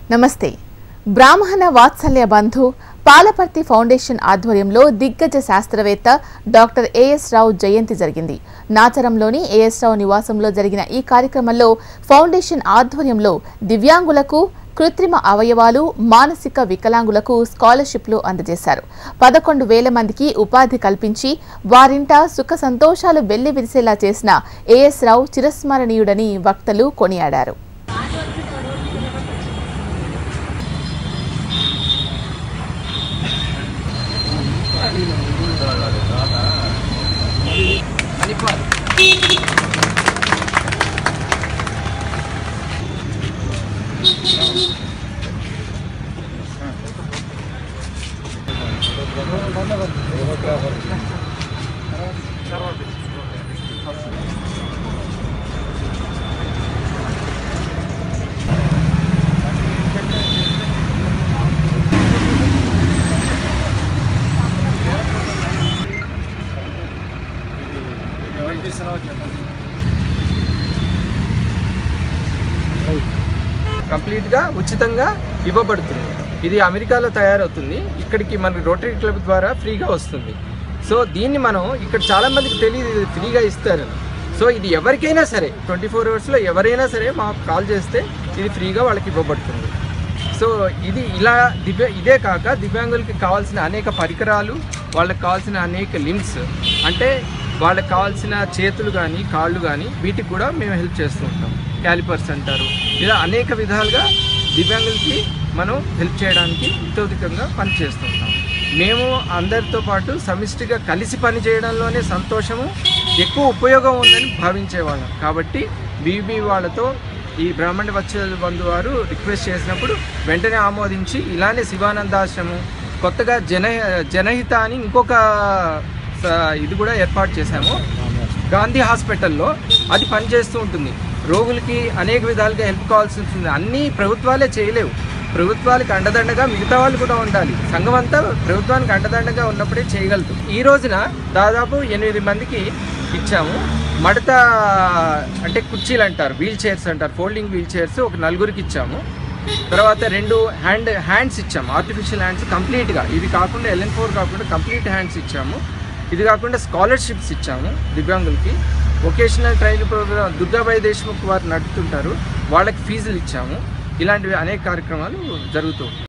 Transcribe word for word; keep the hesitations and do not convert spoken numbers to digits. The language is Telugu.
నమస్తే. బ్రాహ్మణ వాత్సల్య బంధు పాలపర్తి ఫౌండేషన్ ఆధ్వర్యంలో దిగ్గజ శాస్త్రవేత్త డాక్టర్ ఏఎస్ రావు జయంతి జరిగింది. నాచరంలోని ఏఎస్ రావు నివాసంలో జరిగిన ఈ కార్యక్రమంలో ఫౌండేషన్ ఆధ్వర్యంలో దివ్యాంగులకు, కృత్రిమ అవయవాలు, మానసిక వికలాంగులకు స్కాలర్షిప్లు అందజేశారు. పదకొండు వేల మందికి ఉపాధి కల్పించి వారింట సుఖ సంతోషాలు వెల్లివిరిసేలా చేసిన ఏఎస్ రావు చిరస్మరణీయుడని వక్తలు కొనియాడారు. కంప్లీట్ గా ఉచితంగా ఇవ్వబడుతుంది. ఇది అమెరికాలో తయారవుతుంది, ఇక్కడికి మన రోటరీ క్లబ్ ద్వారా ఫ్రీగా వస్తుంది. సో దీన్ని మనం ఇక్కడ చాలా మందికి తెలియదు ఇది ఫ్రీగా ఇస్తారు. సో ఇది ఎవరికైనా సరే ట్వంటీ ఫోర్ అవర్స్లో ఎవరైనా సరే మాకు కాల్ చేస్తే ఇది ఫ్రీగా వాళ్ళకి ఇవ్వబడుతుంది. సో ఇది ఇలా దివ్య ఇదే కాక దివ్యాంగులకి కావాల్సిన అనేక పరికరాలు, వాళ్ళకి కావాల్సిన అనేక లింక్స్, అంటే వాళ్ళకి కావాల్సిన చేతులు కానీ కాళ్ళు కానీ వీటికి కూడా మేము హెల్ప్ చేస్తూ ఉంటాం. క్యాలిపర్స్ అంటారు. ఇలా అనేక విధాలుగా దివ్యాంగులకి మనం హెల్ప్ చేయడానికి ఇతోధికంగా పనిచేస్తూ ఉంటాం. మేము అందరితో పాటు సమిష్టిగా కలిసి పని చేయడంలోనే సంతోషము, ఎక్కువ ఉపయోగం ఉందని భావించేవాళ్ళం. కాబట్టి బీబీ వాళ్ళతో ఈ బ్రాహ్మణ వత్సల్య బంధు వారు రిక్వెస్ట్ చేసినప్పుడు వెంటనే ఆమోదించి ఇలానే శివానందాశ్రమం, కొత్తగా జన జనహిత అని ఇంకొక ఇది కూడా ఏర్పాటు చేశాము గాంధీ హాస్పిటల్లో. అది పనిచేస్తూ ఉంటుంది. రోగులకి అనేక విధాలుగా హెల్ప్ కావాల్సి ఉంటుంది. అన్నీ ప్రభుత్వాలే చేయలేవు. ప్రభుత్వాలకు అండదండగా మిగతా వాళ్ళు కూడా ఉండాలి. సంఘం అంతా ప్రభుత్వానికి అండదండగా ఉన్నప్పుడే చేయగలదు. ఈ రోజున దాదాపు ఎనిమిది మందికి ఇచ్చాము. మడత అంటే కుర్చీలు అంటారు, వీల్ చైర్స్ అంటారు, ఫోల్డింగ్ వీల్ చైర్స్ ఒక నలుగురికి ఇచ్చాము. తర్వాత రెండు హ్యాండ్ హ్యాండ్స్ ఇచ్చాము, ఆర్టిఫిషియల్ హ్యాండ్స్ కంప్లీట్గా. ఇవి కాకుండా ఎల్ఎన్ ఫోర్ కాకుండా కంప్లీట్ హ్యాండ్స్ ఇచ్చాము. ఇది కాకుండా స్కాలర్షిప్స్ ఇచ్చాము దివ్యాంగులకి. Vocational training programme Durgabai Deshmukh వారు నడుపుతుంటారు, వాళ్ళకి ఫీజులు ఇచ్చాము. ఇలాంటివి అనేక కార్యక్రమాలు జరుగుతూ